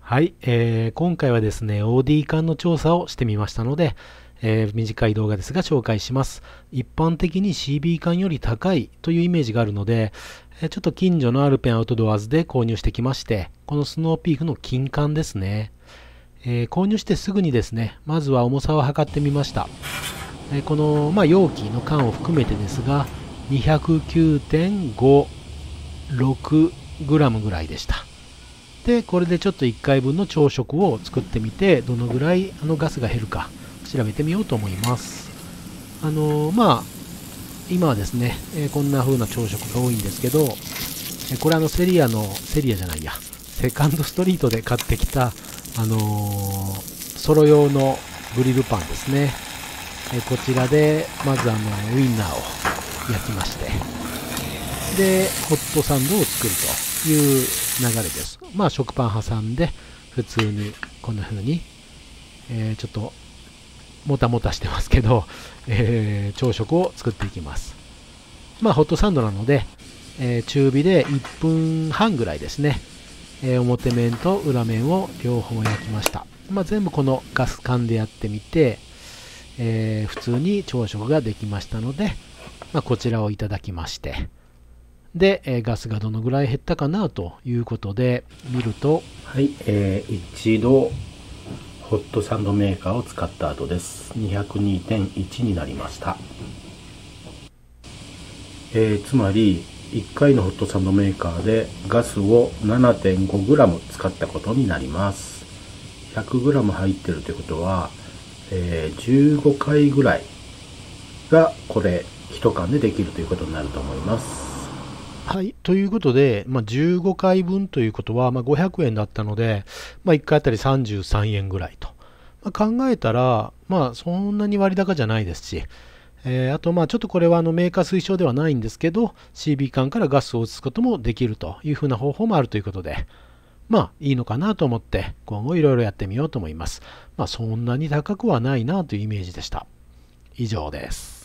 はい、今回はですね、OD 間の調査をしてみましたので、短い動画ですが紹介します。一般的に CB 間より高いというイメージがあるので、ちょっと近所のアルペンアウトドアーズで購入してきまして、このスノーピークの近間ですね。購入してすぐにですね、まずは重さを測ってみました。この、容器の缶を含めてですが、209.56グラムぐらいでした。で、これでちょっと1回分の朝食を作ってみて、どのぐらいガスが減るか調べてみようと思います。今はですね、こんな風な朝食が多いんですけど、これセリアじゃないや、セカンドストリートで買ってきた、ソロ用のグリルパンですね。こちらで、まずウインナーを焼きまして、で、ホットサンドを作るという流れです。食パン挟んで、普通にこんな風に、ちょっともたもたしてますけど、朝食を作っていきます。ホットサンドなので、中火で1分半ぐらいですね。表面と裏面を両方焼きました。全部このガス管でやってみて、普通に朝食ができましたので、こちらをいただきまして、で、ガスがどのぐらい減ったかなということで見ると、 はい、一度ホットサンドメーカーを使った後です。202.1 になりました。つまり1回のホットサンドメーカーでガスを 7.5g 使ったことになります。 100g 入ってるということは、15回ぐらいがこれ1缶でできるということになると思います。 はい。ということで、15回分ということは、500円だったので、1回あたり33円ぐらいと。考えたら、そんなに割高じゃないですし、あと、ちょっとこれはメーカー推奨ではないんですけど、CB 缶からガスを移すこともできるというふうな方法もあるということで、いいのかなと思って、今後いろいろやってみようと思います。そんなに高くはないなというイメージでした。以上です。